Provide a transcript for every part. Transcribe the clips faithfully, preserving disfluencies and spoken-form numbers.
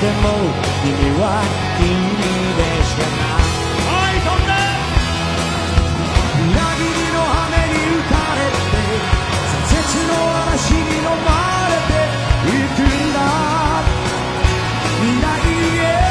でも君は君でしかない。はい飛んで裏切りの羽に打たれて挫折の嵐に飲まれていくんだ未来へ。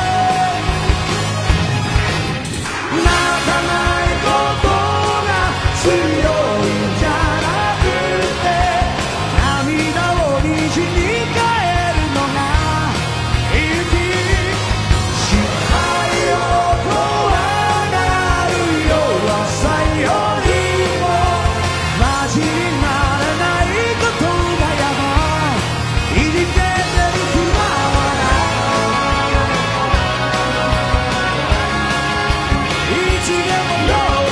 泣かないことが強いんじゃなくて涙を虹に変えるのが生き失敗を怖がるよ朝よりもマジにならないことがやばい。生きてる暇はないいつでもどう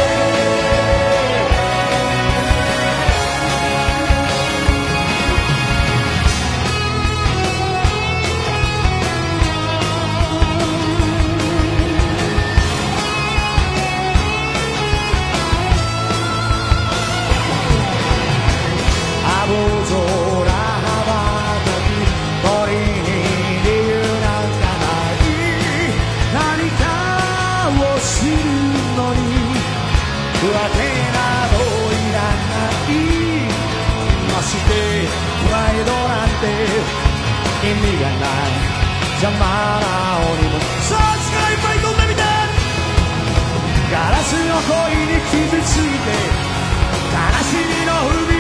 青空羽ばたき鳥に理由なんかない何かをするのにわけなどいらないましてプライドなんて意味がない邪魔な鬼もさあ力いっぱい飛んでみてガラスの恋に傷ついて悲しみの海